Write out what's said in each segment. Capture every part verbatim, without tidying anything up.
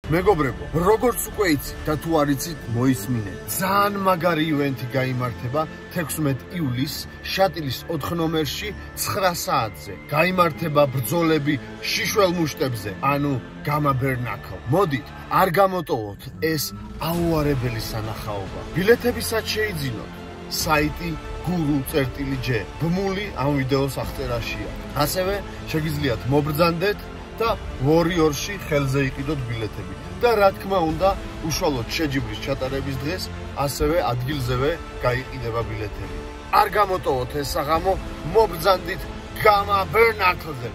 მეგობრებო, როგორც უკვე იცით და თუ არ იცით, მოისმინეთ. ძალიან მაგარი ივენთი გაიმართება თექვსმეტ ივლისს შატილის ოთხ ნომერში ცხრა საათზე. გაიმართება ბრძოლები შიშველ მუშტებზე, ანუ გამა ბერნაკლ. მოდით, არ გამოტოვოთ ეს აუარებელი სანახაობა. ბილეთებისაც შეიძინოთ. საიტი guru.ge. ბმული ამ ვიდეოს აღწერაშია. ასევე შეგიძლიათ მობრძანდეთ და Warrior-ში ხელზე იყიდოთ ბილეთები. და რა თქმა უნდა, უშუალოდ შეჯიბრის ჩატარების დღეს ასევე ადგილზევე გაიყიდება ბილეთები. არ გამოტოვოთ ეს საღამო, მობრძანდით გამა ბერნაკლზე.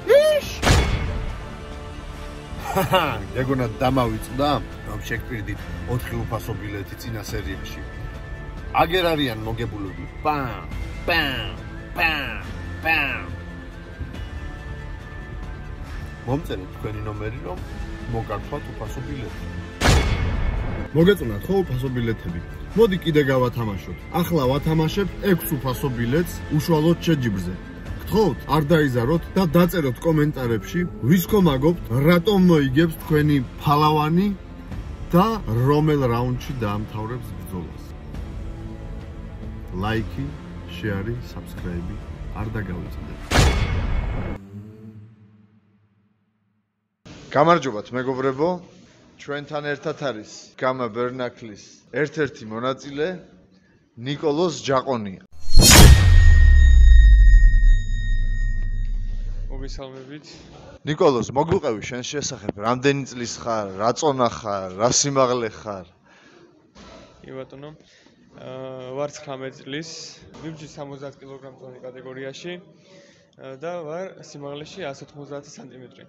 გეგონათ დამავიწყდა, რომ შეგპირდით ოთხი უფასო ბილეთი წინა სერიაში. აგერ არიან მოგებულები. პამ, პამ, პამ, პამ. მომწერეთ თქვენი ნომერი, რომ მოგართვათ უფასო ბილეთი. მოგეწონათ ხო უფასო ბილეთები? მოდი კიდე გავათამაშოთ. ახლა ვათამაშებ ექვს უფასო ბილეთს უშუალოდ შეჯიბრზე. გთხოვთ, არ დაიზაროთ და დაწეროთ კომენტარებში, ვის გომაგობთ, რატომ მოიგებს თქვენი ფალავანი და რომელ რაუნდში დაამთავრებს ბრძოლას. ლაიქი, შეარი, საბსკრაიბი არ დაგავიწყდეთ. გამარჯობათ მეგობრებო, ჩვენთან ერთად არის გამა ბერნაკლის ერთ-ერთი მონაწილე ნიკოლოზ ჯაყონია. მოგესალმებით. ნიკოლოზ, მოგვიყევი შენ შესახებ, რამდენი წლის ხარ, რა წონა ხარ, რა სიმაღლე ხარ? კი ბატონო, ვარ ცხრამეტ წლის, მივჯი სამოცდაათ კილოგრამოვანი კატეგორიაში და ვარ სიმაღლეში εκατს ოთხმოცდაათი სანტიმეტრი.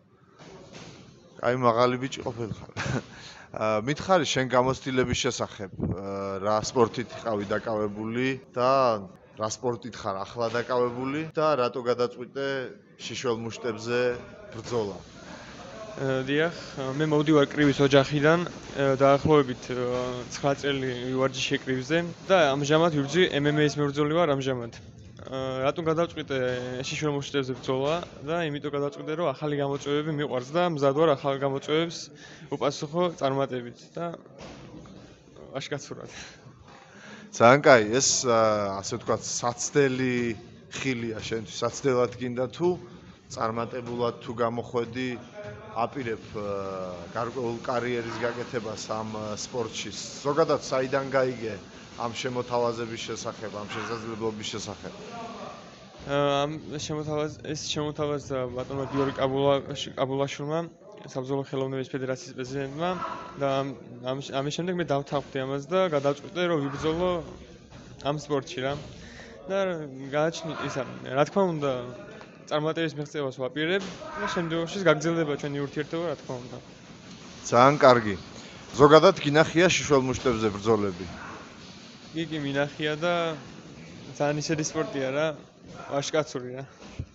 აი მაღალი ბიჭი ყოფილი ხარ. მითხარი შენ გამოცდილების შესახებ, რა სპორტით იყავი დაკავებული და რა სპორტით ხარ ახლა დაკავებული და რატო გადაწყვიტე შიშველ მუშტებზე ბრძოლა? დიახ, მე მოვდივარ კრივის ოჯახიდან, დაახლოებით ცხრა წელი ვივარჯიშე კრივზე და ამჟამად ვიბრძვი ემ ემ ეის მებრძოლი ვარ ამჟამად. რატომ გადავწყვიტე შიშველ მუშტებზე ბრძოლა და იმიტომ გადავწყვიტე რომ ახალი გამოწვევები მიყვარს და მზად ვარ ახალ გამოწვევებს უპასუხო წარმატებით და აშკაცურად. ძალიან კაი, ეს ასე ვთქვათ, საცდელი ხილია შენთვის, საცდელად გინდა თუ წარმატებულად თუ გამოხვედი აპირებ გარკვეულ კარიერის გაკეთებას ამ სპორტში. ზოგადად საიდან გაიგე ამ შემოთავაზების შესახებ, ამ შესაძლებლობის შესახებ? ამ შემოთავაზ ეს შემოთავაზა ბატონმა გიორგი კაბულაშვილმა, საბრძოლო ხელოვნების ფედერაციის პრეზიდენტმა და ამის შემდეგ მე დავთანხმდი ამას და გადავწყვიტე რომ ვიბრძოლო ამ სპორტში რა. და გააჩნი ისა, რა თქმა უნდა, წარმატების მიღწევას ვაპირებ და შემდგომში გაგრძელდება ჩვენი ურთიერთობა, რა თქმა უნდა. ძალიან კარგი. ზოგადად გინახია შიშველ მუშტებზე ბრძოლები? კი, კი, მინახია და ძალიან ისეთი სპორტია რა, აშკაცური რა.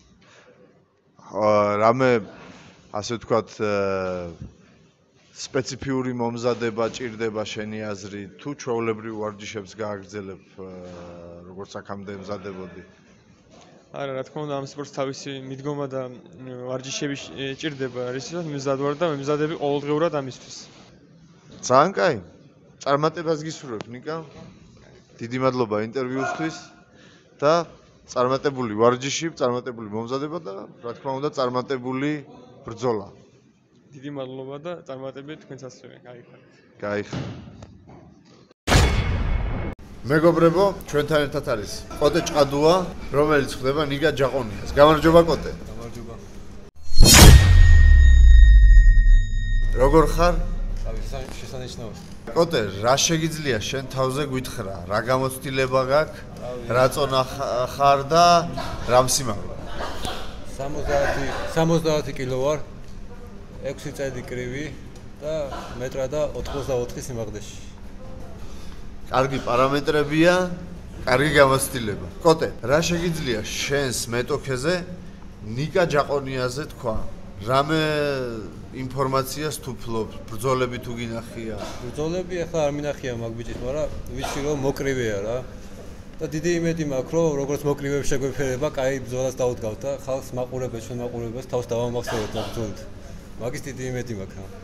რამე ასე ვთქვათ სპეციფიური მომზადება ჭირდება შენი აზრით თუ ჩვეულებრივ ვარჯიშებს გააგრძელებ როგორც აქამდე მზადებოდი? არა, რა თქმა უნდა, ამ სპორტს თავისი მიდგომა და ვარჯიშები ჭირდება, რისთვისაც მზად ვარ და მემზადები ყოველდღიურად ამისთვის. ძალიან კაი. წარმატებას გისურვებ, ნიკა. დიდი მადლობა ინტერვიუსთვის და წარმატებული ვარჯიში, წარმატებული მომზადება და რა თქმა უნდა, წარმატებული ბრძოლა. დიდი მადლობა და წარმატებით თქვენც ასევე. გაიხარეთ. გაიხარეთ. მეგობრებო, ჩვენთან ერთად არის კოტე ჭყადუა, რომელიც ხდება ნიკა ჯაყონიას. გამარჯობა კოტე. გამარჯობა. როგორ ხარ? შესანიშნავად. კოტე, რა შეგიძლია შენ თავზე გვითხრა? რა გამოცდილება გაქვს? რა წონა ხარ და რა სიმაღლე? სამოცდაათი კილო ვარ, ექვსი წელი კრივი და მეტრა და ოთხმოცდაოთხი სიმაღლეში. კარგი პარამეტრებია, კარგი გამოცდილება. კოტე, რა შეგიძლია შენს მეტოქეზე ნიკა ჯაყონიაზე თქვა? რამე ინფორმაციას თუ ფლობ, ბრძოლები თუ გინახია? ბრძოლები ახლა არ მინახია მაგ ბიჭის, მაგრამ ვიცი რომ მოკრივეა რა. და დიდი იმედი მაქვს რომ როგორც მოკრივეებს შეგვეფერება, კაი ბრძოლას დავუდგავთ და ხალხს მაყურებელს, ჩვენ მაყურებელს თავს დავამახსოვროთ ბრძოლით. მაგის დიდი იმედი მაქვს რა.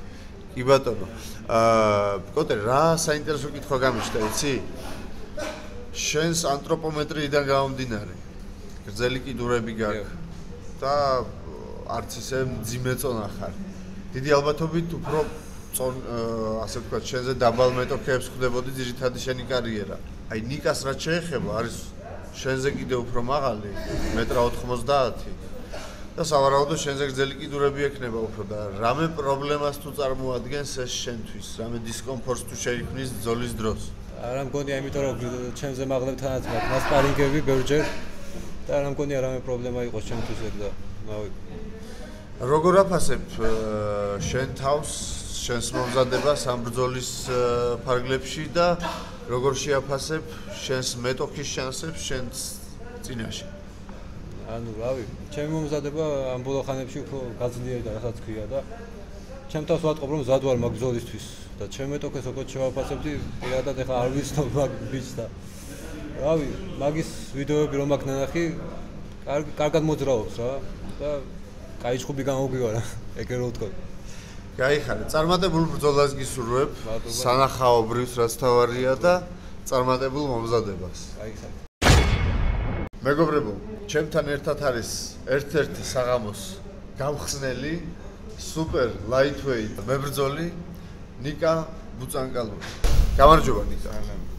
კი ბატონო. აა კოტე რა საინტერესო კითხვა გამიშთა, იცი? შენს ანთროპომეტრიიდან გამომდინარე. გრძელი კიდურები გაქვს და არც ისე მძიმე წონა ხარ. დიდი ალბათობით უფრო წონ ასე ვთქვათ, შენზე დაბალ მეტოქეებს ხვდებოდი ძირითადი შენი კარიერა. აი ნიკას რაც შეეხება, არის შენზე კიდე უფრო მაღალი, მეტრ ოთხმოცდაათი. და სავარაუდოდ შენზე გრძელი კიდურები ექნება უფრო და რამე პრობლემას თუ წარმოადგენს ეს შენთვის, რამე დისკომფორტს თუ შეიქმნის ბრძოლის დროს. არა მგონია, იმიტომ რომ ჩემზე მაღლებთანაც მაქვს მასპარინგები ბევრჯერ და არა მგონია რამე პრობლემა იყოს ჩემთვის ეგ და ნავი. როგორ აფასებ შენ თავს, შენს მომზადებას ამ ბრძოლის ფარგლებში და როგორ შეაფასებ შენს მეტოქის შანსებს შენს წინაშე? ანუ რავი, ჩემი მომზადება ამ ბოლო ხანებში უფრო გაძლიერდა, რასაც ქვია და ჩემ თავს ვატყობ რომ მზად ვარ მაგ ბრძოლისთვის და ჩემ მეტოქეს როგორ შევაფასებდი, პირადად ეხლა არ ვიცნობ მაგ ბიჭს და რავი, მაგის ვიდეოები რომ აქ ნანახი, კარგად მოძრაობს რა და კაი ჭუბი გამოგვივარა, ეგრე რო ვთქვა. გაიხარე, წარმატებულ ბრძოლას გისურვებ, სანახაობრივს რაც თავარია და წარმატებულ მომზადებას. გაიხარე. მეგობრებო, ჩემთან ერთად არის ერთ-ერთი საღამოს გამხსნელი, სუპერ ლაითვეით მებრძოლი ნიკა ბუწანკალოვი. გამარჯობა ნიკა.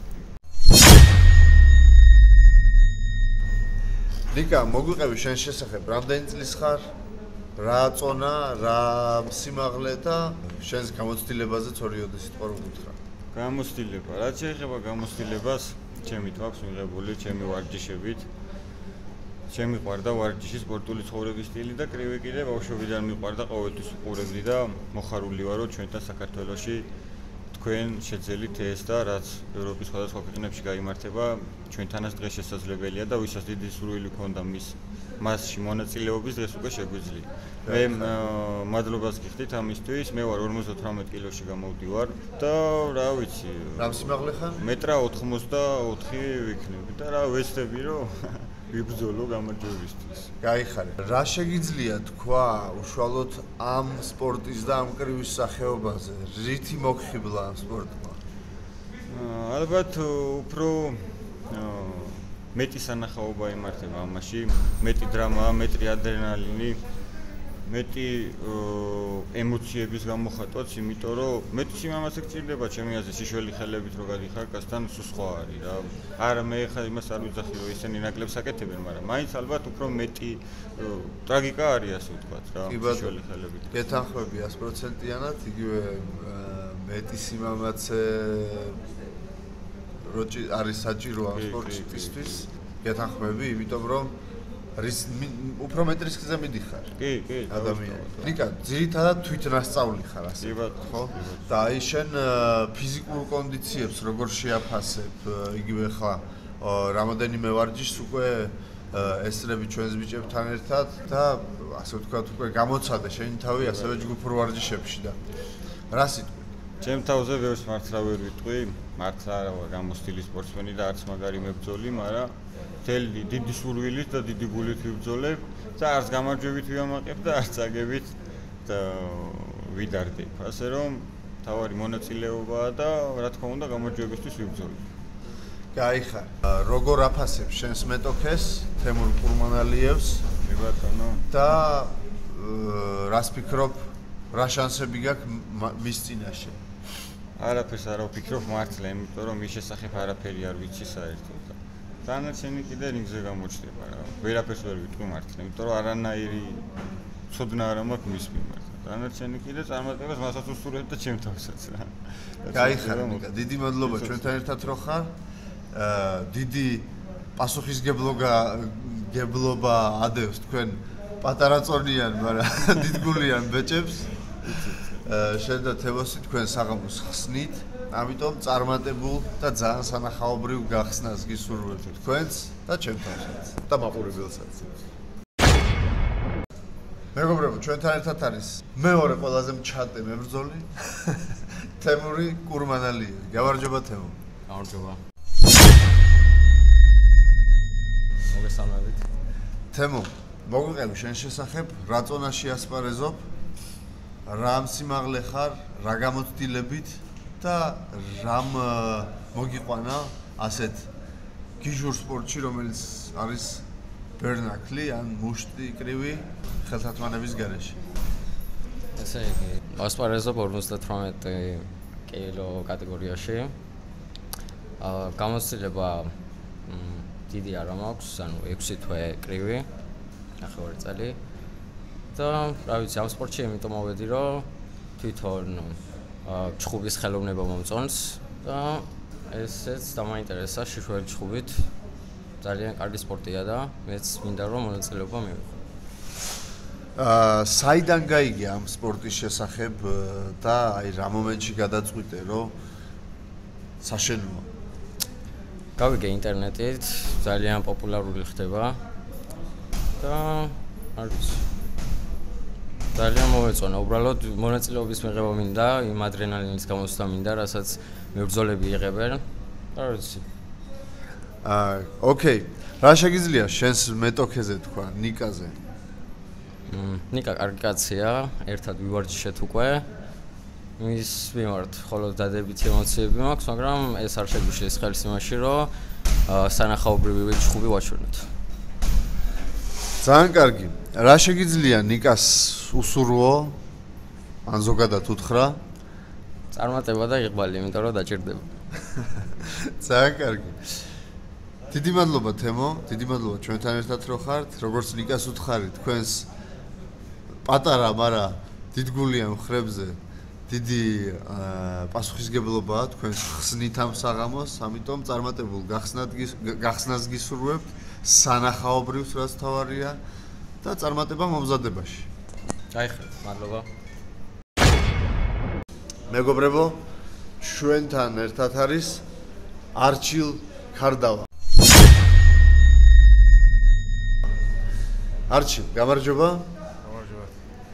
ნიკა, მოგვიყევი შენ შესახებ, რამდენი წლის ხარ? რა წონა, რა სიმაღლე და შენს გამოცდილებაზე ცორიოდი სიტყვა რომ გითხრა. გამოცდილება, რაც შეეხება გამოცდილებას, ჩემი თავს მიღებული, ჩემი ვარჯიშებით. ჩემი ყვარდა ვარჯიში, სპორტული ცხოვრების სტილი და კრივი კიდე ბავშვობიდან მიყვარდა, ყოველთვის უყურებდი და მოხარული ვარო ჩვენთან საქართველოში თქვენ შეძელით ეს და რაც ევროპის სხვადასხვა ქვეყნებში გაიმართება, ჩვენთანაც დღეს შესაძლებელია და ვისაც დიდი სურვილი ჰქონდა მის მასში მონაწილეობის დღეს უკვე შეგვიძლია. მე მადლობას გიხდით ამისთვის, მე ვარ ორმოცდათვრამეტ კილოში გამოვდივარ და რა ვიცი, რა სიმაღლე ხარ? მეტრ ოცდაოთხი ვიქნები და რა ვეცდები რომ ვიბრძოლო გამარჯვებისთვის. გაიხარე. რა შეგიძლია თქვა უშუალოდ ამ სპორტის და ამ კრივის სახეობაზე? რითი მოგხიბლა ამ სპორტმა? ალბათ უფრო მეტი სანახაობა იმართება ამაში, მეტი დრამა, მეტი ადრენალინი, მეტი ემოციების გამოხატვაც, იმიტომ რომ მეტი სიმამაცე გჭირდება ჩემი აზრით, სიშველი ხელებით რო გადიხარკასთან სულ სხვა არის რა. არა მე ხა იმას არ ვიძახი რომ ისინი ნაკლებს აკეთებენ, მაგრამ მაინც ალბათ უფრო მეტი ტრაგიკა არის ასე ვთქვათ რა, სიშველი ხელებით. გეთანხმები ას პროცენტიანად, იგივე მეტი სიმამაცე რო არის საჭირო ამ სპორტისტისთვის. გეთანხმები, იმიტომ რომ რის უფრო მეტ რისკზე მიდიხარ. კი, კი, ადამიანი. ნიკა, ძირითადად თვითნასწავლი ხარ ასე. კი ბატონო, ხო? და აი შენ ფიზიკურ კონდიციებს როგორ შეაფასებ, იგივე ხა რამოდენიმე ვარჯიშს უკვე ესწრები ჩვენს ბიჭებთან ერთად და ასე ვთქვათ, უკვე გამოცადე შენი თავი ასევე ჯგუფურ ვარჯიშებში და რა სიტყვი? ჩემ თავზე ვერს მართლა ვერ ვიტყვი, მართლა არა ვარ გამოცდილი სპორტსმენი და არც მაგარი მებრძოლი, მაგრამ მთელი დიდი სურვილით და დიდი გულით ვიბრძოლებ და არც გამარჯვებით ვიამაყებ და არც აგებით და ვიდარდებ. ასე რომ თავარი მონაწილეობაა და რა თქმა უნდა გამარჯვებისთვის ვიბრძოლებ. გაიხარ. როგორ აფასებ შენს მეტოქეს, თემურ კურმანალიევს? მე ბატონო. და რას ფიქრობ, რა შანსები გაქვს მის წინაშე? არაფერს არ ვფიქრობ მართლა, იმიტომ რომ მის შესახებ არაფერი არ ვიცი საერთოდ. დანარჩენი კიდე რინგზე გამოჩნდება რა. ვერაფერს ვერ ვიტყვი მართლა, იმიტომ რომ არანაირი ცოდნა არ მაქვს მის მიმართ. დანარჩენი კიდე წარმატებას მასაც უსურვებ და ჩემ თავსაც რა. გაიხარე ნიკა, დიდი მადლობა ჩვენთან ერთად რო ხარ. დიდი პასუხისგებლობა გებლობა ადევს თქვენ პატარა წონიან, მაგრამ დიდგულიან ბეჭებს. შენ და თებოსი თქვენ საღამოს ხსნით. ამიტომ წარმატებულ და ძალიან სანახაობრივ გახსნას გისურვებთ თქვენს და ჩემთანაც და მაყურებელსაც. მეგობრებო, ჩვენთან ერთად არის მეორე ყველაზე მჩატე მებრძოლი თემური კურმანალიევი. გამარჯობა თემო. გამარჯობა. მოგესალმებით. თემო, მოგვიყევი შენ შესახებ, რა წონაში ასპარეზობ? რა სიმაღლე ხარ, რა გამოცდილებით და რამ მოგიყვანა ასეთ გიჟურ სპორტში, რომელიც არის ბერნაკლი ან მუშტი კრივი ხელთათმანების გარეშე. ესე იგი, ასპარეზობ ორმოცდათვრამეტი კილო კატეგორიაში. აა გამოცდილება დიდი არ მაქვს, ანუ ექვსი თვე კრივი, ნახევარი წელი. და რა ვიცი, ამ სპორტში იმიტომ მოვედი, რომ თვითონ ჩხუბის ხელოვნება მომწონს და ესეც დამაინტერესა შიშველი ჩხუბით. ძალიან კარგი სპორტია და მეც მინდა რომ მონაწილეობა მივიღო. აა საიდან გაიგე ამ სპორტის შესახებ და აი რა მომენტში გადაწყვიტე რომ საშენოა? გავიგე ინტერნეტით, ძალიან პოპულარული ხდება და არ ვიცი. ძალიან მომეწონა, უბრალოდ მონაწილეობის მიღება მინდა, იმ ადრენალინის გამოსვლა მინდა, რასაც მებრძოლები იღებენ. არ ვიცი. აა, ოკეი. რა შეგიძლია შენს მეტოქეზე თქვა, ნიკაზე? მმ, ნიკა კარგი კაცია, ერთად ვივარჯიშეთ უკვე. მის მიმართ მხოლოდ დადებითი ემოციები მაქვს, მაგრამ ეს არ შეგვიშლის ხელს იმაში, რომ სანახაობრივი ჩხუბი ვაჩვენოთ. ძალიან კარგი. რა შეგიძლია ნიკას უსურვო? ან ზოგადად უთხრა? წარმატება და იყვალი, იმიტომ რომ დაჭირდება. ძალიან კარგი. დიდი მადლობა თემო, დიდი მადლობა ჩვენთან ერთად რო ხართ. როგორც ნიკას უთხარი, თქვენს პატარა, მაგრამ დიდგულია მხრებზე დიდი პასუხისგებლობაა თქვენს ხსნით ამ საღამოს, ამიტომ წარმატებულ გახსნათ გახსნას გისურვებთ, სანახაობრივს რაც თავარია და წარმატება მომზადებაში. გაიხარეთ, მადლობა. მეგობრებო, ჩვენთან ერთად არის არჩილ ქარდავა. არჩილ, გამარჯობა. გამარჯობა.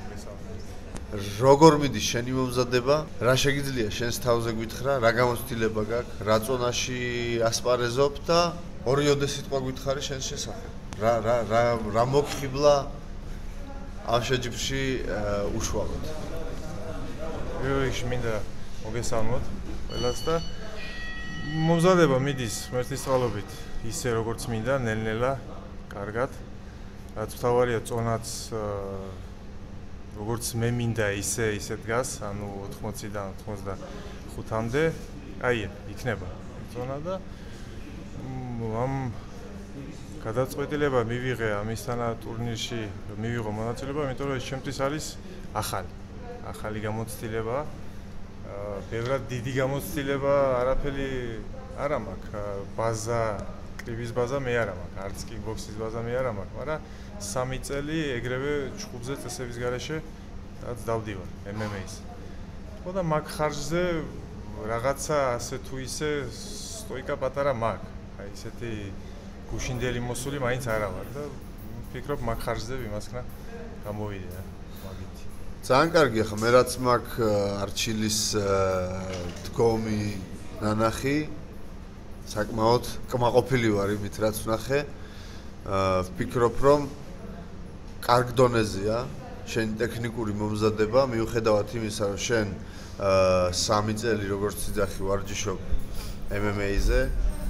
როგორ მიდის შენი მომზადება? რა შეგიძლია შენს თავზე გითხრა? რა გამოცდილება გაქვს? რა ზონაში ასპარეზობ და ორიოდე სიტყვა გითხარი შენს შესახებ? რა რა რა რა მოგხიბლა ამ შეჯიბრში უშუალოდ? ვიღში მინდა მოგესალმოთ ყველას და მომზადება მიდის ღმერთის წყალობით ისე როგორც მინდა, ნელ-ნელა, კარგად. რაც თავარია წონაც როგორც მე მინდა ისე ისე დგას, ანუ ოთხმოციდან ოცდახუთამდე, აი, იქნება წონა და ამ გადაწყვეტილება მივიღე ამისთანა ტურნირში მივიღო მონაწილეობა, იმიტომ რომ ეს ჩემთვის არის ახალი, ახალი გამოცდილება. ბევრად დიდი გამოცდილება, არაფერი არ მაქვს, ბაზა, კრივის ბაზა მე არ მაქვს, არც კიკბოქსის ბაზა მე არ მაქვს, მაგრამ სამი წელი ეგრევე ჩხუბზე წესების გარეშე რაც დავდივარ ემ ემ ეის. ხო და მაგ ხარჯზე რაღაცა ასე თუ ისე სტოიკა პატარა მაქვს. აი ესეთი გუშინდელი მოსული მაინც არა ვარ და ვფიქრობ მაგ ხარჯზე ვიმასქნა გამოვიდე მაგით. ძალიან კარგი, ახლა მე რაც მაქვს არჩილის დგომი ნანახი, საკმაოდ კმაყოფილი ვარ იმით რაც ვნახე. ვფიქრობ რომ კარგ დონეზეა შენი ტექნიკური მომზადება, მიუხედავად იმისა, რომ შენ სამი წელი როგორც ძახი ვარჯიშობ ემ ემ ეიზე.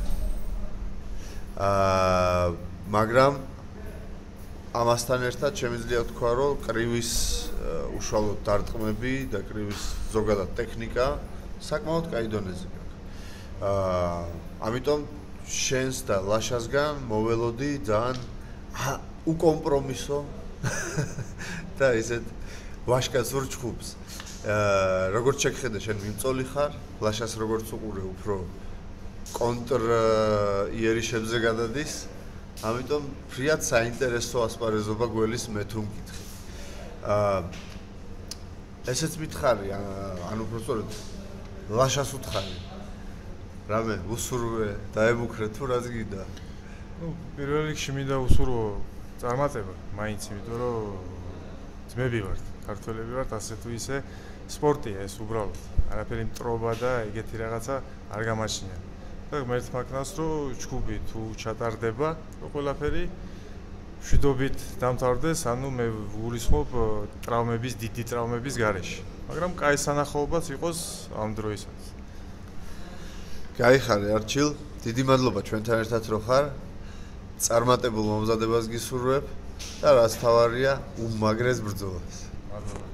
აა მაგრამ ამასთან ერთად შემიძლია ვთქვა, რომ კრივის უშუალოდ დარტყმები და კრივის ზოგადად ტექნიკა საკმაოდ კაი დონეზე გაქვს. აა ამიტომ შენს და ლაშასგან მოველოდი ძალიან უკომპრომისო და ისეთ ვაშკაცურ ჩხუბს. აა როგორც შეგხედე შენ მიმწოლი ხარ, ლაშას როგორც უყურე უფრო კონტრ იერიშებზე გადადის. ამიტომ ფრიად საინტერესო ასპარეზობა გველის მე თუ მკითხი. აა ესეც მითხარი, ანუ უბრალოდ ლაშას უთხარი. რამე უსურვე დაემუქრე თუ რაც გინდა? ნუ პირველ რიგში მინდა უსურვო წარმატება, მაინც იმიტომ რომ ძმები ვართ, ქართველები ვართ, ასე თუ ისე სპორტია ეს უბრალოდ. არაფერი მტრობა და ეგეთი რაღაცა არ გამაჩნია. და ღმერთს მაგნას რომ ჩხუბი თუ ჩატარდება, რომ ყველაფერი მშვიდობით დამთავრდეს, ანუ მე ვულისხმობ ტრავმების, დიდი ტრავმების გარეშე. მაგრამ კაი სანახაობაც იყოს ამ დროისაც. გაიხარე არჩილ, დიდი მადლობა ჩვენთან ერთად რო ხარ. წარმატებულ მომზადებას გისურვებ და რაც თავარია, უმაგრეს ბრძოლას. მადლობა.